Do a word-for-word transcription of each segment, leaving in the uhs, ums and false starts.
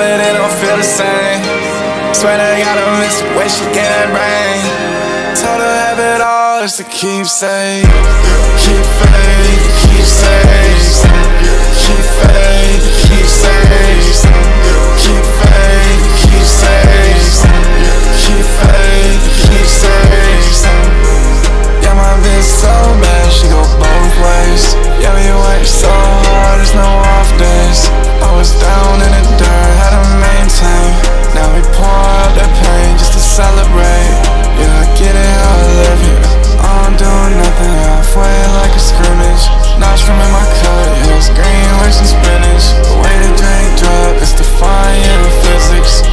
but it don't feel the same. Swear to God I miss the way she get that brain. Told her have it all, it's a keepsake. Keep faith, keepsakes. Keep faith, keepsakes. Keep faith, keepsakes. Keep faith, keepsakes. Yeah, my bitch so bad, she go both ways. Yeah, we work so hard, there's no off days. I was down in the dirt, had to maintain. Now we pour out that pain just to celebrate. Yeah, I get it how I live it. I don't do nothing halfway like a scrimmage. Nostrum in my cut, yeah, it's green with some spinach. The way the drink drop, it's defying physics.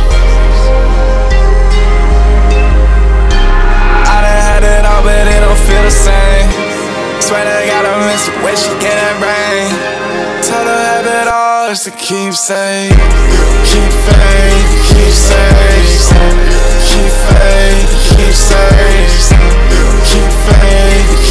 I done had it all, but it don't feel the same. Swear to God I miss the way she get that brain. Told her have it all, it's a keepsake. Keep faith, keepsakes. Keep faith, keepsakes. Keep faith,